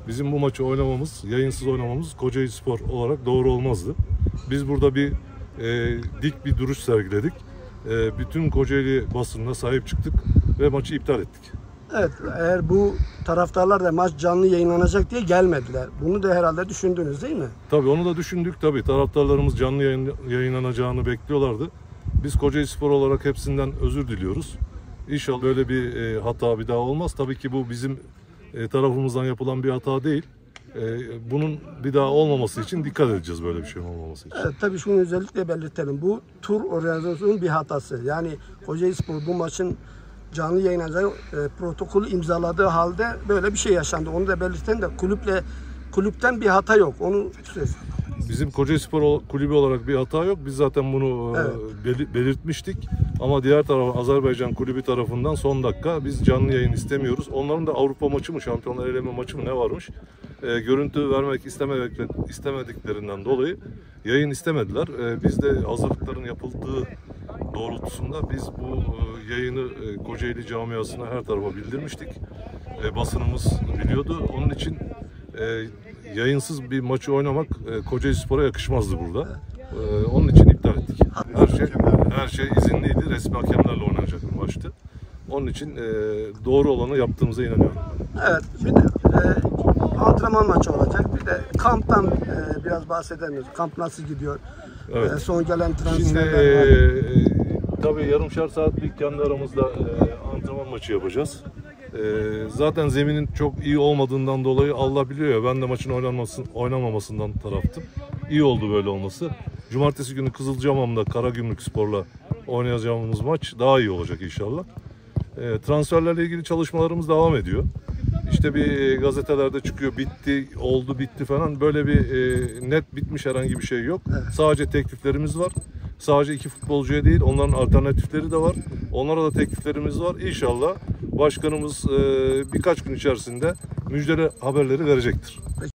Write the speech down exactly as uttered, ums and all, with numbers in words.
bizim bu maçı oynamamız, yayınsız oynamamız Kocaelispor olarak doğru olmazdı. Biz burada bir e, dik bir duruş sergiledik. E, bütün Kocaeli basınına sahip çıktık ve maçı iptal ettik. Evet, eğer bu taraftarlar da maç canlı yayınlanacak diye gelmediler. Bunu da herhalde düşündünüz değil mi? Tabii onu da düşündük. Tabii taraftarlarımız canlı yayın, yayınlanacağını bekliyorlardı. Biz Kocaelispor olarak hepsinden özür diliyoruz. İnşallah böyle bir e, hata bir daha olmaz. Tabii ki bu bizim e, tarafımızdan yapılan bir hata değil. E, bunun bir daha olmaması için dikkat edeceğiz, böyle bir şey olmaması için. Evet, tabii şunu özellikle belirtelim. Bu tur organizasyonunun bir hatası. Yani Kocaelispor bu maçın canlı yayınlanacağı e, protokolü imzaladığı halde böyle bir şey yaşandı. Onu da belirtelim de kulüple kulüpten bir hata yok. Onu söyleyeyim. Bizim Kocaelispor kulübü olarak bir hata yok. Biz zaten bunu evet. belirtmiştik. Ama diğer taraf Azerbaycan kulübü tarafından son dakika biz canlı yayın istemiyoruz. Onların da Avrupa maçı mı, Şampiyonlar Eleme maçı mı ne varmış? E, görüntü vermek istemediklerinden dolayı yayın istemediler. E, biz de hazırlıkların yapıldığı doğrultusunda biz bu e, yayını e, Kocaeli camiasına her tarafa bildirmiştik. E, basınımız biliyordu. Onun için e, yayınsız bir maçı oynamak e, Kocaelispor'a yakışmazdı burada. E, onun için iptal ettik. Her şey her şey izinliydi. Resmi hakemlerle oynanacak bir maçtı. Onun için e, doğru olanı yaptığımıza inanıyorum. Evet, bir de e, antrenman maçı olacak. Bir de kamptan e, biraz bahsedelim. Kamp nasıl gidiyor? Evet. E, son gelen Şimdi transferler var. E, tabii yarımşar saatlik kendi aramızda e, antrenman maçı yapacağız. E, zaten zeminin çok iyi olmadığından dolayı Allah biliyor ya, ben de maçın oynanmasın, oynamamasından taraftım. İyi oldu böyle olması. Cumartesi günü Kızılcamam'da Karagümrükspor'la oynayacağımız maç daha iyi olacak inşallah. E, transferlerle ilgili çalışmalarımız devam ediyor. İşte bir gazetelerde çıkıyor, bitti, oldu, bitti falan. Böyle bir e, net bitmiş herhangi bir şey yok. Evet. Sadece tekliflerimiz var. Sadece iki futbolcuya değil, onların alternatifleri de var. Onlara da tekliflerimiz var. İnşallah başkanımız e, birkaç gün içerisinde müjdeli haberleri verecektir.